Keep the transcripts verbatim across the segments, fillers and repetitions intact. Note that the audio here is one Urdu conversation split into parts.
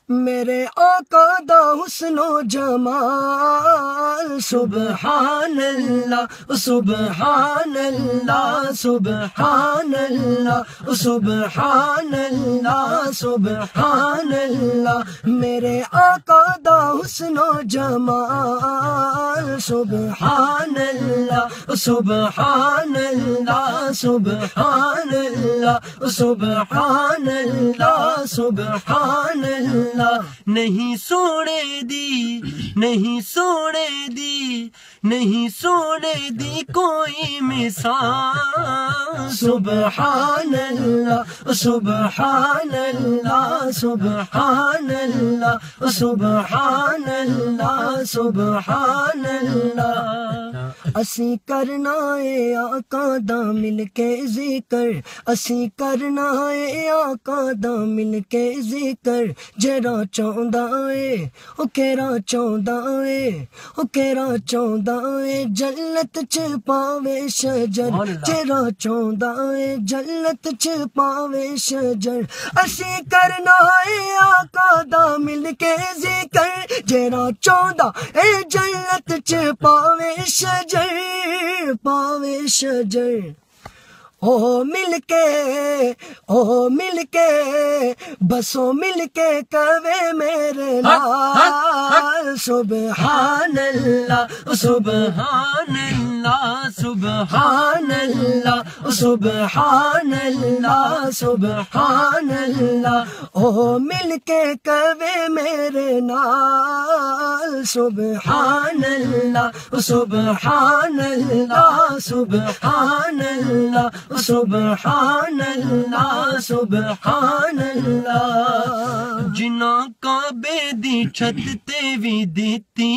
میرے آقا دا حسن و جمال سبحان اللہ سبحان اللہ سبحان اللہ سبحان اللہ سبحان اللہ میرے آقا دا حسن و جمال سبحان اللہ سبحان اللہ سبحان اللہ سبحان اللہ سبحان اللہ نہیں سونے دی نہیں سونے دی نہیں سونے دی کوئی مثال سبحان اللہ سبحان اللہ سبحان اللہ سبحان اللہ سبحان اللہ اسی کرنا ہے آقا دا مل کے ذکر اسی کرنا ہے آقا دا مل کے ذکر جڑا چاہندا ہے او کیڑا چاہندا ہے او کیڑا چاہندا ہے جنت چ پاوے شجر جڑا چاہندا ہے جنت چ پاوے شجر اسی کرنا ہے آقا دا مل کے ذکر جڑا چاہندا ہے جنت چ پاوے شجر پاوے شجر او مل کے او مل کے بسو مل کے کوے میرے نال سبحان اللہ سبحان اللہ سبحان اللہ سبحان اللہ سبحان اللہ او مل کے کوے میرے نال سبحان اللہ سبحان اللہ سبحان اللہ سبحان اللہ سبحان اللہ جنہاں کعبے دی چھت تے وی دتی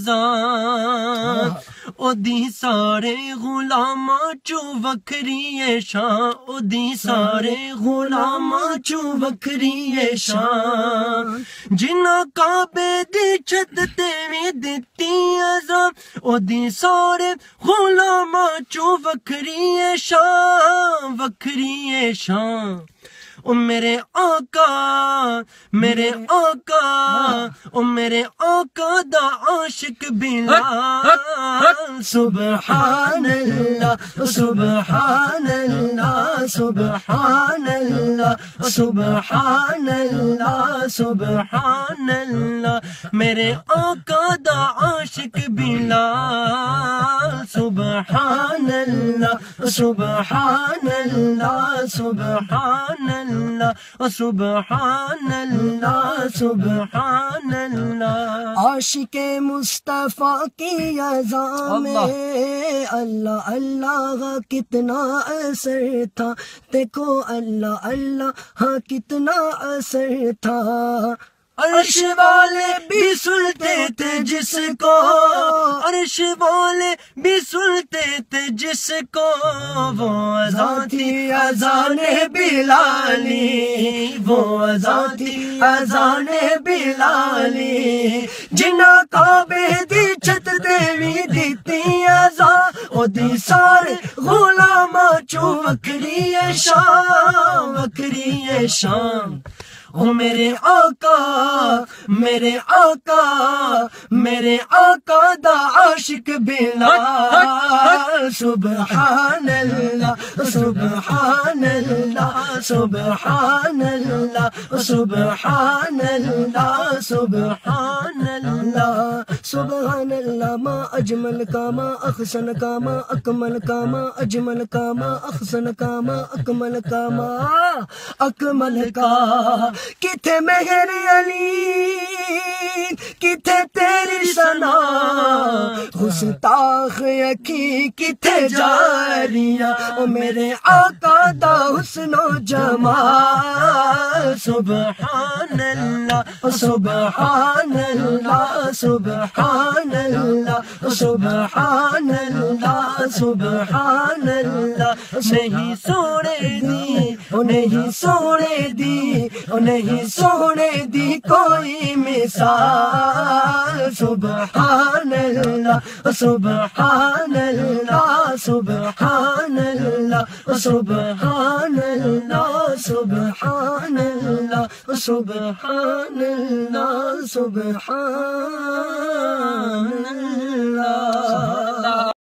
اذان او دی سارے غلاماں چو وکھری اے شان او دی سارے غلاماں چو وکھری اے شان جنہاں کعبے دی چھت تے وی دتی اذان او دی سارے غلاماں چو وکھری اے شان وکھری اے شان او میرے آقا میرے آقا او میرے آقا دا عاشق بلال سبحان اللہ سبحان اللہ سبحان اللہ سبحان اللہ سبحان اللہ میرے آقا دا عاشق بلال سبحان اللہ سبحان اللہ سبحان اللہ سبحان اللہ سبحان اللہ عاشق مصطفیٰ کی اذان میں اللہ اللہ کا کتنا اثر تھا دیکھو اللہ اللہ ہاں کتنا اثر تھا عرش والے بھی سنتے تھے جس کو عرش والے بھی سنتے تھے جس کو وہ اذان تھی اذان بلالی وہ اذان تھی اذان بلالی جنہاں کعبے دی چھت تے وی دتی اذان او دی سارے غلاماں چوں وکھری اے شان وکھری اے شان او میرے آقا میرے آقا میرے آقا دا عاشق بلال سبحان اللہ سبحان اللہ سبحان اللہ سبحان اللہ سبحان اللہ سبحان اللہ ما اجمل کا ما احسن کا ما اکمل کا ما اجمل کا ما احسن کا ما اکمل کا ما اکمل کا کتھے مہر علی کتھے تیری ثنا گستاخ یکی کتھے جاریاں او میرے آقا دا حسن و جمال سبحان اللہ سبحان اللہ سبحان اللہ سبحان اللہ سبحان اللہ نہیں سونے دی او نہیں سونے دی او نہیں سونے دی کوئی مثال سبحان اللہ سبحان اللہ سبحان اللہ سبحان اللہ سبحان اللہ سبحان اللہ سبحان